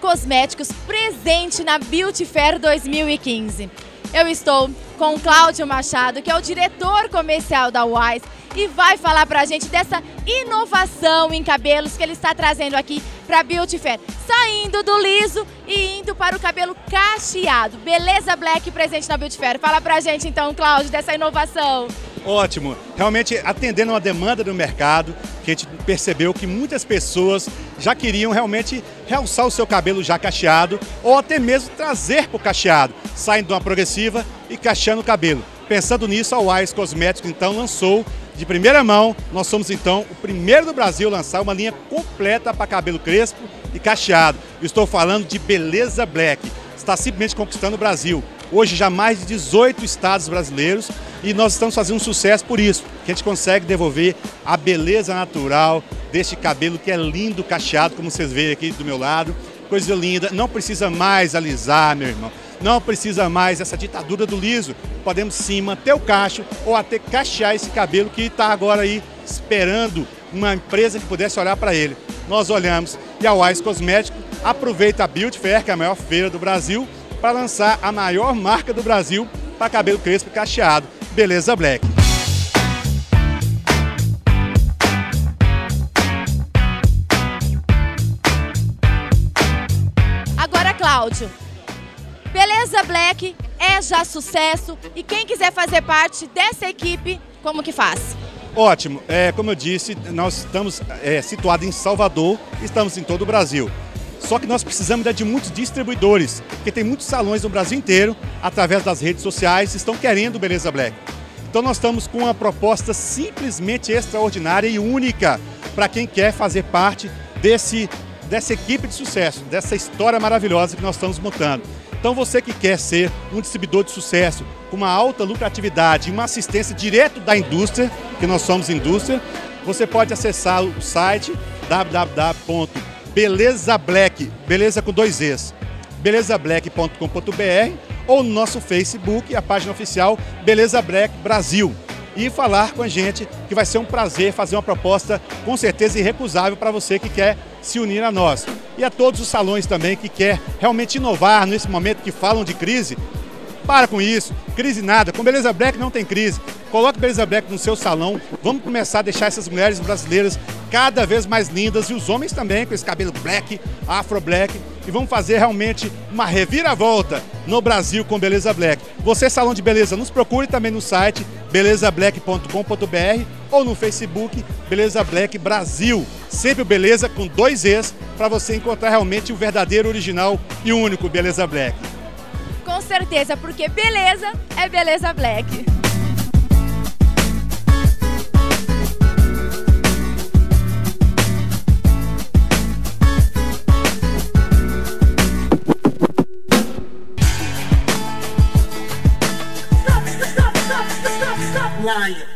Cosméticos presente na Beauty Fair 2015. Eu estou com o Cláudio Machado, que é o diretor comercial da Wise, e vai falar pra gente dessa inovação em cabelos que ele está trazendo aqui para a Beauty Fair, saindo do liso e indo para o cabelo cacheado. Beleza Black presente na Beauty Fair. Fala pra gente então, Cláudio, dessa inovação. Ótimo, realmente atendendo uma demanda do mercado, que a gente percebeu que muitas pessoas já queriam realmente realçar o seu cabelo já cacheado ou até mesmo trazer para o cacheado, saindo de uma progressiva e cacheando o cabelo. Pensando nisso, a Wise Cosméticos então lançou de primeira mão, nós somos então o primeiro do Brasil a lançar uma linha completa para cabelo crespo e cacheado. Eu estou falando de Beleza Black, está simplesmente conquistando o Brasil. Hoje já mais de 18 estados brasileiros e nós estamos fazendo um sucesso por isso, que a gente consegue devolver a beleza natural deste cabelo que é lindo, cacheado, como vocês veem aqui do meu lado. Coisa linda, não precisa mais alisar, meu irmão. Não precisa mais essa ditadura do liso. Podemos sim manter o cacho ou até cachear esse cabelo que está agora aí esperando uma empresa que pudesse olhar para ele. Nós olhamos e a Wise Cosméticos aproveita a Beauty Fair, que é a maior feira do Brasil, para lançar a maior marca do Brasil para cabelo crespo e cacheado, Beleza Black. Agora, Cláudio, Beleza Black é já sucesso e quem quiser fazer parte dessa equipe, como que faz? Ótimo, como eu disse, nós estamos situados em Salvador, estamos em todo o Brasil. Só que nós precisamos de muitos distribuidores, porque tem muitos salões no Brasil inteiro, através das redes sociais, estão querendo Beleza Black. Então nós estamos com uma proposta simplesmente extraordinária e única para quem quer fazer parte dessa equipe de sucesso, dessa história maravilhosa que nós estamos montando. Então você que quer ser um distribuidor de sucesso, com uma alta lucratividade e uma assistência direto da indústria, que nós somos indústria, você pode acessar o site www.belezablack, beleza com 2 Es, belezablack.com.br ou no nosso Facebook, a página oficial Beleza Black Brasil. E falar com a gente, que vai ser um prazer fazer uma proposta com certeza irrecusável para você que quer se unir a nós. E a todos os salões também que quer realmente inovar nesse momento que falam de crise. Para com isso, crise nada, com Beleza Black não tem crise. Coloque Beleza Black no seu salão, vamos começar a deixar essas mulheres brasileiras cada vez mais lindas e os homens também com esse cabelo black, afro black, e vamos fazer realmente uma reviravolta no Brasil com Beleza Black. Você, salão de beleza, nos procure também no site belezablack.com.br ou no Facebook Beleza Black Brasil. Sempre o Beleza com 2 Es para você encontrar realmente o verdadeiro, original e único Beleza Black. Com certeza, porque beleza é Beleza Black. Lying.